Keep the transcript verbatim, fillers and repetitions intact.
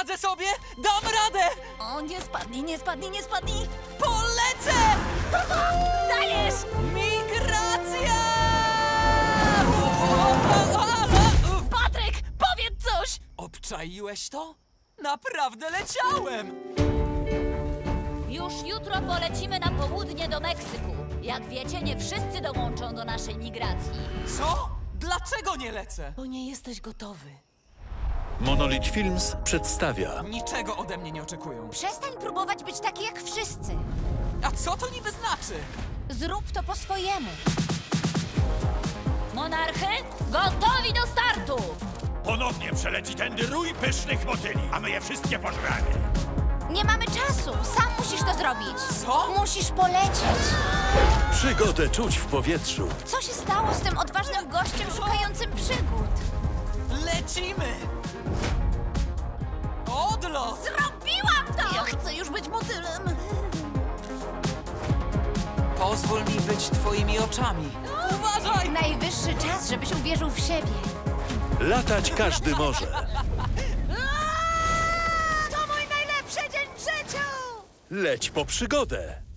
Poradzę sobie! Dam radę! O, nie spadnij, nie spadnij, nie spadnij! Polecę! Dajesz! Migracja! Patryk, powiedz coś! Obczaiłeś to? Naprawdę leciałem! Już jutro polecimy na południe do Meksyku. Jak wiecie, nie wszyscy dołączą do naszej migracji. Co? Dlaczego nie lecę? Bo nie jesteś gotowy. Monolith Films przedstawia Niczego ode mnie nie oczekują. Przestań próbować być taki jak wszyscy. A co to niby znaczy? Zrób to po swojemu. Monarchy, gotowi do startu! Ponownie przeleci tędy rój pysznych motyli, a my je wszystkie pożremy. Nie mamy czasu, sam musisz to zrobić. Co? Musisz polecieć. przygodę czuć w powietrzu. Co się stało z tym odważnym gościem szukającym przygód? Lecimy! Odlot! Zrobiłam to! Ja chcę już być motylem. Pozwól mi być twoimi oczami. Uważaj! Najwyższy czas, żebyś uwierzył w siebie. Latać każdy może. To mój najlepszy dzień w życiu! Leć po przygodę.